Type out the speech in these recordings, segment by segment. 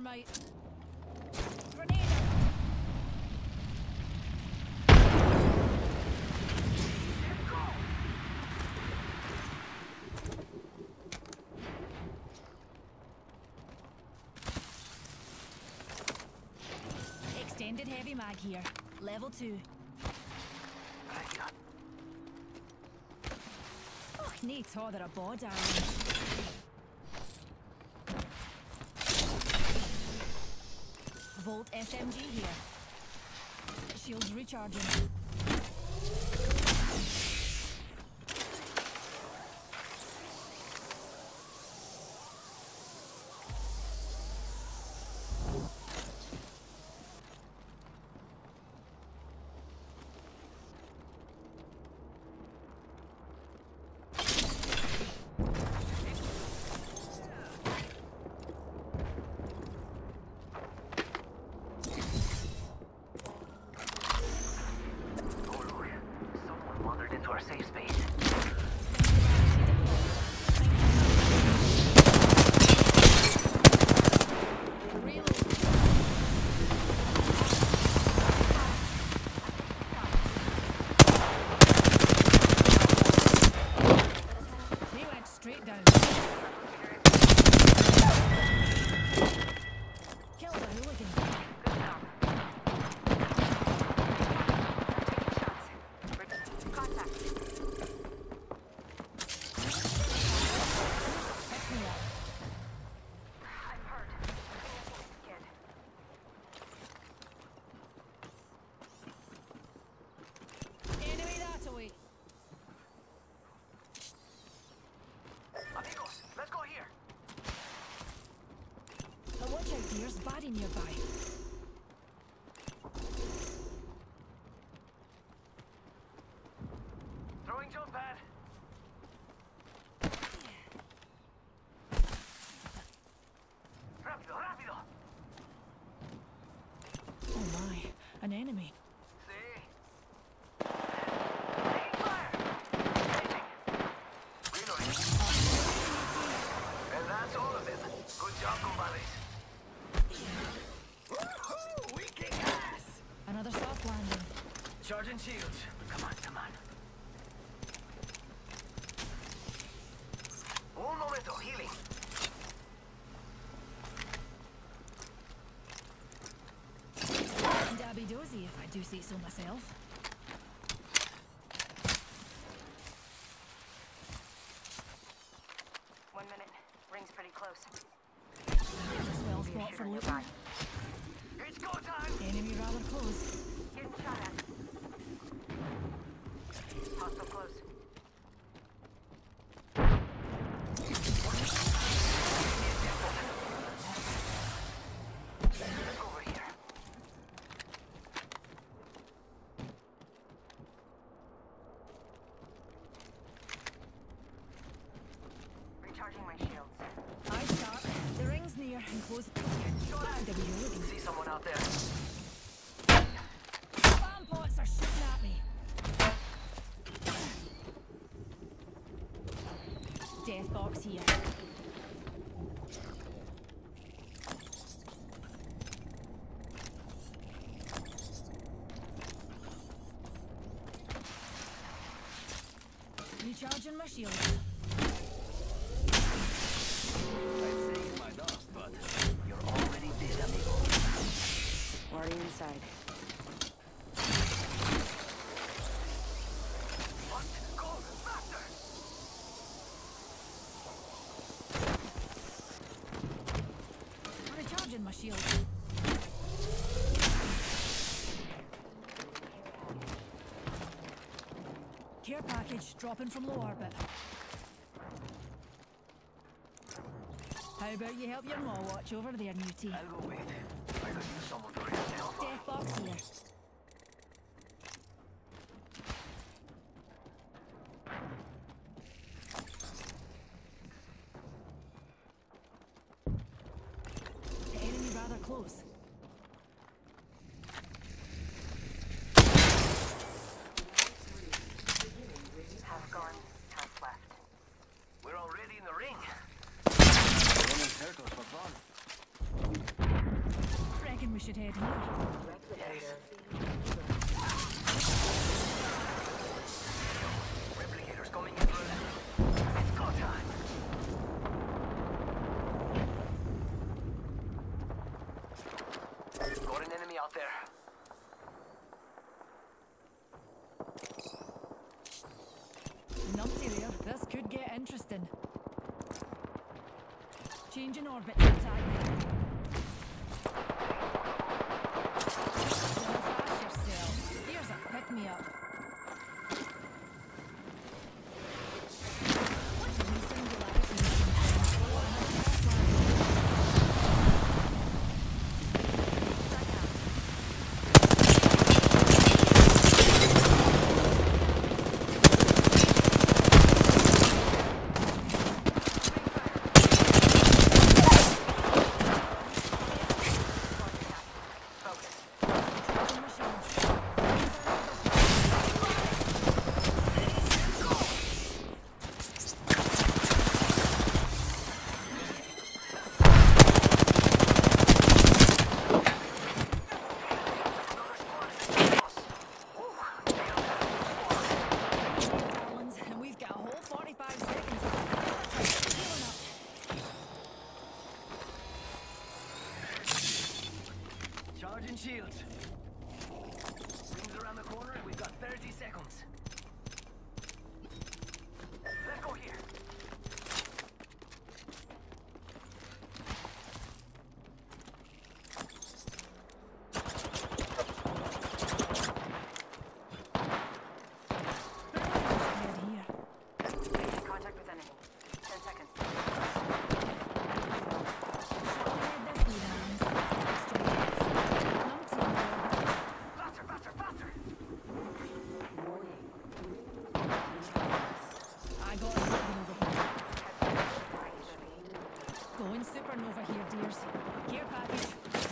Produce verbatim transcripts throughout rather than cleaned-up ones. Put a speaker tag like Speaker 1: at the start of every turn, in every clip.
Speaker 1: thermite. Grenade. Extended heavy mag here. Level two. Och, ni tar där bod där. Volt S M G here. Shields recharging. There's body nearby.
Speaker 2: Throwing jump pad. Rápido, rápido.
Speaker 1: Oh my, an enemy.
Speaker 2: Sí. Taking fire. Taking. Reloading. And that's all of them. Good job, compadres. Woohoo! We kick ass!
Speaker 1: Another soft landing.
Speaker 2: Charging shields. Come on, come on. Un momento, healing.
Speaker 1: Dabby dozy, if I do say so myself.
Speaker 3: One minute. Ring's pretty close.
Speaker 1: Swell spot for looting.
Speaker 2: It's go time!
Speaker 1: Enemy rather close.
Speaker 3: Getting shot at. Hostile close.
Speaker 2: Look over here.
Speaker 3: Recharging my shields.
Speaker 1: I start. The ring's near and close. Dabby, you're looking.
Speaker 2: See someone out there.
Speaker 1: Bomb pots are shooting at me. Death box here. Recharging my shield.
Speaker 2: I'd say my dust, but you're already dead, amigo.
Speaker 3: Already inside.
Speaker 2: What? Go faster!
Speaker 1: Recharging my shield. Care package dropping from low orbit. How about you help your ma watch over there, Newty?
Speaker 2: I'll go wait. I could use someone to yourself.
Speaker 1: Death box here. The enemy rather close.
Speaker 3: Half gone. Half left.
Speaker 2: We're already in the ring. Running circles for fun.
Speaker 1: Numpty there. This could get interesting. Changing orbit to attack me. Don't flash yourself. Here's a pick me up. What's the singularity? And we've got a whole forty-five seconds. Healing up.
Speaker 2: Charging shields. Rings around the corner and we've got thirty seconds. Let's go here.
Speaker 1: Head here.
Speaker 3: Making contact with enemy. Ten seconds.
Speaker 1: Head this way, Dams. Extra jets. Numpty in the orbit.
Speaker 2: Faster, faster, faster!
Speaker 1: I got a supernova here. Going supernova here, dears. Care package.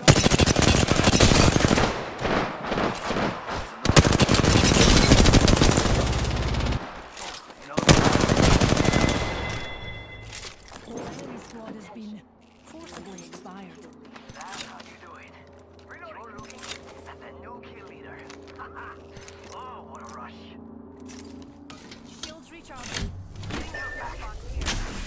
Speaker 2: You know,
Speaker 1: Whole enemy squad has been forcibly expired.
Speaker 2: that's how you do it. You're looking at the new kill leader. Oh, what a rush.
Speaker 1: Shields recharging.
Speaker 2: Getting you back on here.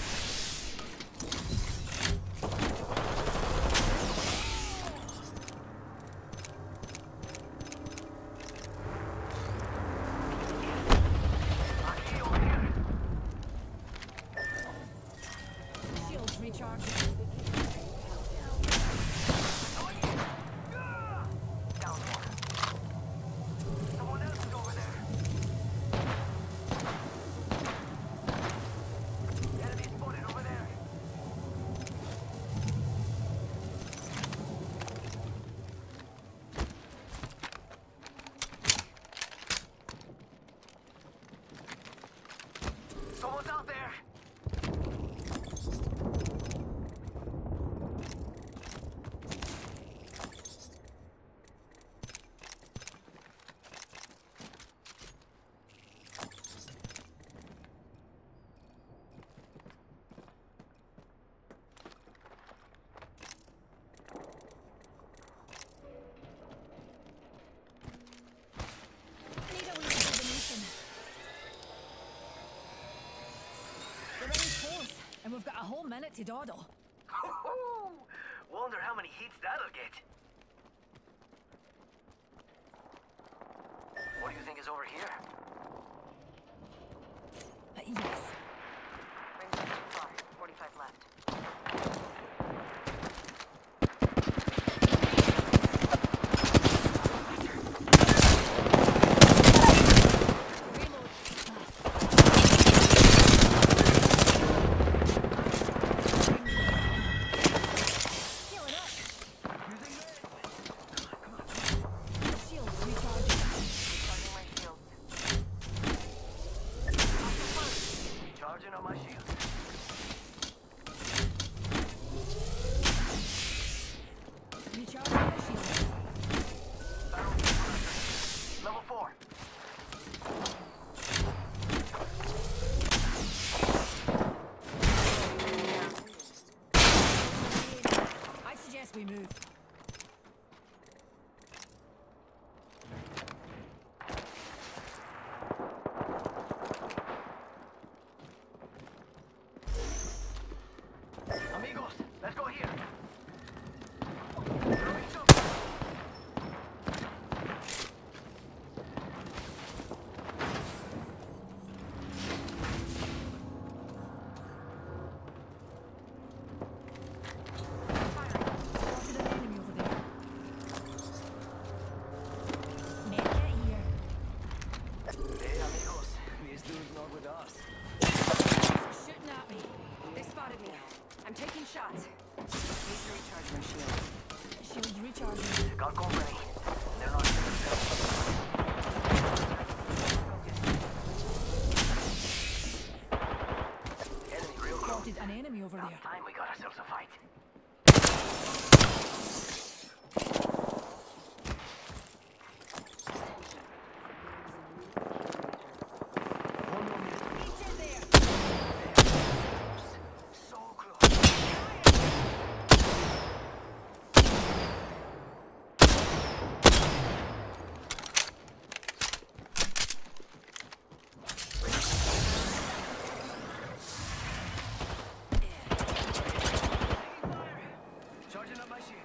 Speaker 2: Lucky over here.
Speaker 1: Shields recharging.
Speaker 2: Down one. Someone else is over there. Enemy spotted over there. Someone's out there.
Speaker 1: Need a little divination. The ring's close, and we've got a whole minute to dawdle.
Speaker 2: Wonder how many hits that'll get. What do you think is over here?
Speaker 1: Uh, yes.
Speaker 3: Rings not too far. Forty-five left.
Speaker 1: Reload. Healing up. Shields recharging.
Speaker 3: Recharging my shields.
Speaker 2: Charging on my shield.
Speaker 1: Recharging the shield.
Speaker 2: Battle level four.
Speaker 1: I suggest we move.
Speaker 2: dude, not with us.
Speaker 1: They're shooting at me.
Speaker 3: They spotted me. I'm taking shots. Need to recharge my shield.
Speaker 1: Shields recharging.
Speaker 2: Got company. They're not here themselves. Enemy real close.
Speaker 1: Spotted an enemy over there.
Speaker 2: Time we got ourselves a fight. One more minute.
Speaker 1: Each in there.
Speaker 2: So close. Charging up my shield.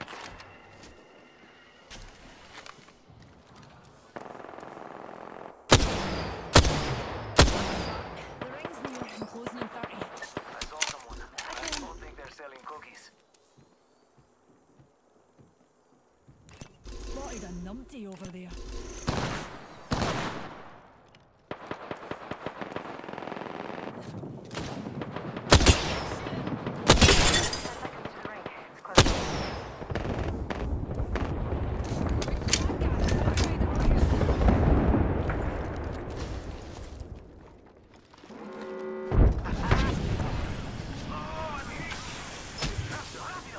Speaker 1: The ring's near. I'm closing in thirty.
Speaker 2: I saw someone. I don't think they're selling cookies.
Speaker 1: Spotted a numpty over there.
Speaker 3: Ten seconds to the ring. It's close.
Speaker 2: Oh, I'm hit. Rápido, rápido.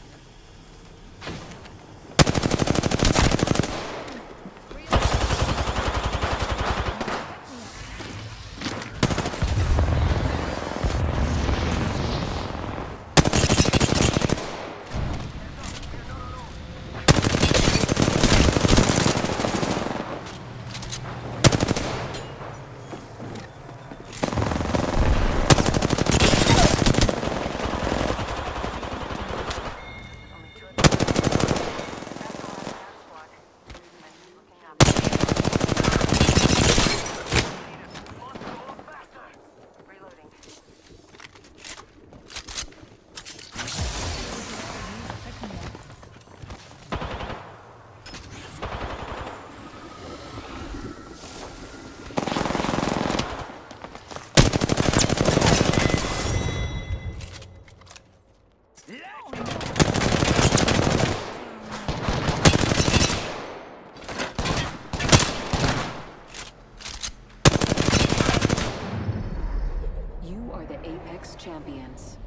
Speaker 3: Only two of them. That's all I have, squad. I'm looking up.
Speaker 2: Must go faster.
Speaker 3: Reloading.
Speaker 4: You are the Apex Champions.